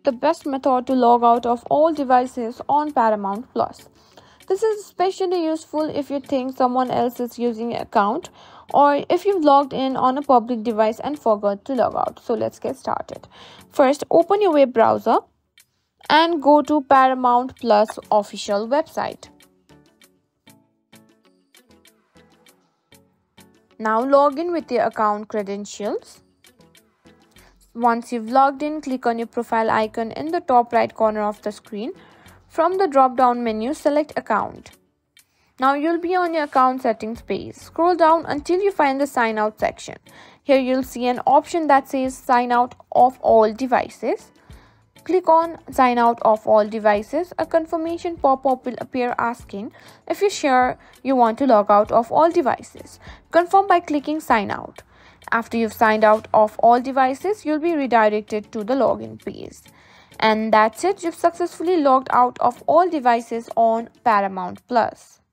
the best method to log out of all devices on Paramount Plus. This is especially useful if you think someone else is using your account or if you've logged in on a public device and forgot to log out. So let's get started. First, open your web browser and go to Paramount Plus official website. Now log in with your account credentials. Once you've logged in, click on your profile icon in the top right corner of the screen. From the drop-down menu, select Account. Now you'll be on your account settings page. Scroll down until you find the Sign Out section. Here you'll see an option that says Sign Out of all devices. Click on Sign Out of all devices. A confirmation pop-up will appear asking if you're sure you want to log out of all devices. Confirm by clicking Sign Out. After you've signed out of all devices, you'll be redirected to the login page. And that's it, you've successfully logged out of all devices on Paramount Plus.